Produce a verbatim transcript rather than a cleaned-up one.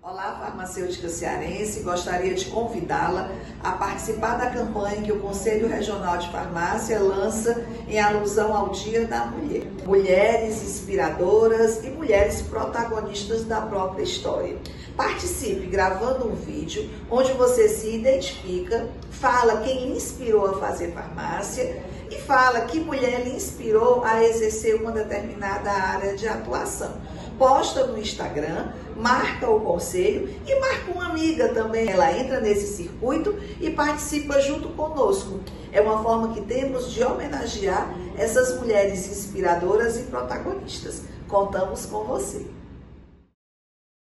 Olá, farmacêutica cearense, gostaria de convidá-la a participar da campanha que o Conselho Regional de Farmácia lança em alusão ao Dia da Mulher. Mulheres inspiradoras e mulheres protagonistas da própria história. Participe gravando um vídeo onde você se identifica, fala quem inspirou a fazer farmácia e fala que mulher lhe inspirou a exercer uma determinada área de atuação. Posta no Instagram, marca o conselho e marca uma amiga também. Ela entra nesse circuito e participa junto conosco. É uma forma que temos de homenagear essas mulheres inspiradoras e protagonistas. Contamos com você.